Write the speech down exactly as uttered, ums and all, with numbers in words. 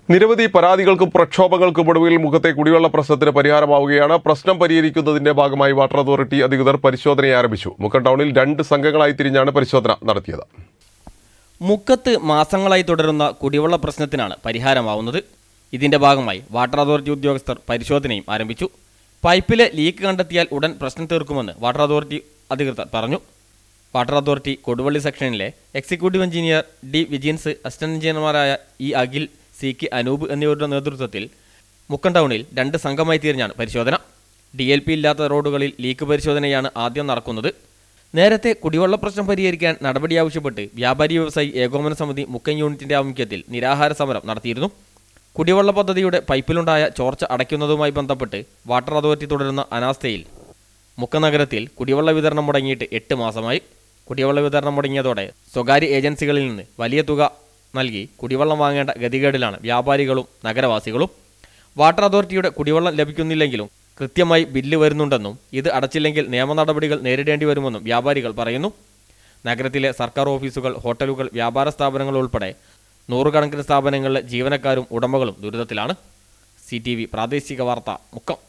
നിരവധി പരാതികൾക്കും പ്രക്ഷോഭങ്ങൾക്കും ഒടുവിൽ മുഖത്തെ കുടിവെള്ള പ്രശ്നത്തിന് പരിഹാരമാവുകയാണ്. പ്രശ്നം പരിഹരിക്കുന്നതിന്റെ ഭാഗമായി വാട്ടർ അതോറിറ്റി അധികൃതർ പരിശോധന ആരംഭിച്ചു. മുക്കം ടൗണിൽ രണ്ട് സംഘങ്ങളായി തിരിഞ്ഞാണ് പരിശോധന നടത്തിയത്. മുക്കത്ത് മാസങ്ങളായി തുടരുന്ന കുടിവെള്ള പ്രശ്നത്തിനാണ് പരിഹാരമാവുന്നത്. ഇതിന്റെ ഭാഗമായി വാട്ടർ അതോറിറ്റി ഉദ്യോഗസ്ഥർ പരിശോധനയും ആരംഭിച്ചു. പൈപ്പിലെ ലീക്ക് കണ്ടെത്തിയാൽ ഉടൻ പ്രശ്നം തീർക്കുമെന്ന് വാട്ടർ അതോറിറ്റി അധികൃതർ പറഞ്ഞു. വാട്ടർ അതോറിറ്റി കൊടുവള്ളി സെക്ഷനിലെ executive engineer D Vijiyans, assistant എഞ്ചിനീയർമാരായ E Akhil, C K Anoop എന്നിവരുടെ നേതൃത്വത്തിൽ മുക്കം ടൗണിൽ രണ്ട് സംഘമായി തിരിഞ്ഞാണ് പരിശോധന. ഡി എൽ പി ഇല്ലാത്ത റോഡുകളിൽ ലീക്ക് പരിശോധനയാണ് ആദ്യം നടക്കുന്നത്. നേരത്തെ കുടിവെള്ള പ്രശ്നം പരിഹരിക്കാൻ നടപടി ആവശ്യപ്പെട്ട് വ്യാപാരി വ്യവസായി ഏകോപന സമിതി മുക്കം യൂണിറ്റിന്റെ ആഭിമുഖ്യത്തിൽ നിരാഹാര സമരം നടത്തിയിരുന്നു. കുടിവെള്ള പദ്ധതിയുടെ പൈപ്പിലുണ്ടായ ചോർച്ച അടയ്ക്കുന്നതുമായി ബന്ധപ്പെട്ട് വാട്ടർ അതോറിറ്റി തുടരുന്ന അനാസ്ഥയിൽ മുക്കം നഗരത്തിൽ കുടിവെള്ള വിതരണം മുടങ്ങിയിട്ട് എട്ട് മാസമായി. കുടിവെള്ള വിതരണം മുടങ്ങിയതോടെ സ്വകാര്യ ഏജൻസികളിൽ നിന്ന് വലിയ തുക നൽകി കുടിവെള്ളം വാങ്ങേണ്ട ഗതികേടിലാണ് വ്യാപാരികളും നഗരവാസികളും. വാട്ടർ അതോറിറ്റിയുടെ കുടിവെള്ളം ലഭിക്കുന്നില്ലെങ്കിലും കൃത്യമായി ബില്ല് വരുന്നുണ്ടെന്നും ഇത് അടച്ചില്ലെങ്കിൽ നിയമ നടപടികൾ നേരിടേണ്ടി വരുമെന്നും വ്യാപാരികൾ പറയുന്നു. നഗരത്തിലെ സർക്കാർ ഓഫീസുകൾ, ഹോട്ടലുകൾ, വ്യാപാര സ്ഥാപനങ്ങൾ ഉൾപ്പെടെ നൂറുകണക്കിന് സ്ഥാപനങ്ങളിലെ ജീവനക്കാരും ഉടമകളും ദുരിതത്തിലാണ്. സി ടി വി പ്രാദേശിക വാർത്ത, മുക്കം.